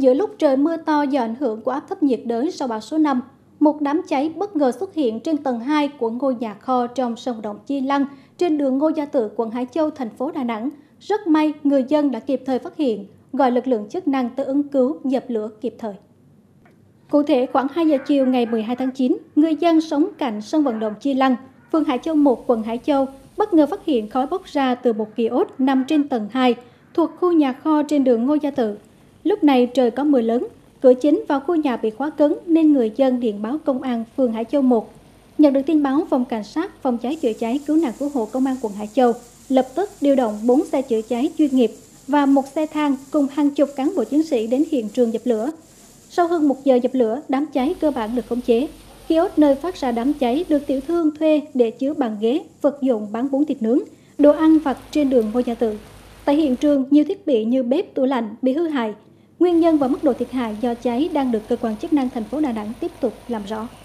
Giữa lúc trời mưa to do ảnh hưởng của áp thấp nhiệt đới sau bão số 5, một đám cháy bất ngờ xuất hiện trên tầng 2 của ngôi nhà kho trong sông Động Chi Lăng trên đường Ngô Gia Tự, quận Hải Châu, thành phố Đà Nẵng. Rất may người dân đã kịp thời phát hiện, gọi lực lượng chức năng tới ứng cứu, dập lửa kịp thời. Cụ thể, khoảng 2 giờ chiều ngày 12 tháng 9, người dân sống cạnh sân vận động Chi Lăng, phường Hải Châu 1, quận Hải Châu, bất ngờ phát hiện khói bốc ra từ một kiosk nằm trên tầng 2 thuộc khu nhà kho trên đường Ngô Gia Tự. Lúc này trời có mưa lớn, cửa chính vào khu nhà bị khóa cứng nên người dân điện báo công an phường Hải Châu 1. Nhận được tin báo, phòng cảnh sát phòng cháy chữa cháy cứu nạn cứu hộ công an quận Hải Châu lập tức điều động 4 xe chữa cháy chuyên nghiệp và một xe thang cùng hàng chục cán bộ chiến sĩ đến hiện trường dập lửa. Sau hơn 1 giờ dập lửa, đám cháy cơ bản được khống chế. Kiosk nơi phát ra đám cháy được tiểu thương thuê để chứa bàn ghế, vật dụng bán bún thịt nướng, đồ ăn vặt trên đường Ngô Gia Tự. Tại hiện trường, nhiều thiết bị như bếp, tủ lạnh bị hư hại. Nguyên nhân và mức độ thiệt hại do cháy đang được cơ quan chức năng thành phố Đà Nẵng tiếp tục làm rõ.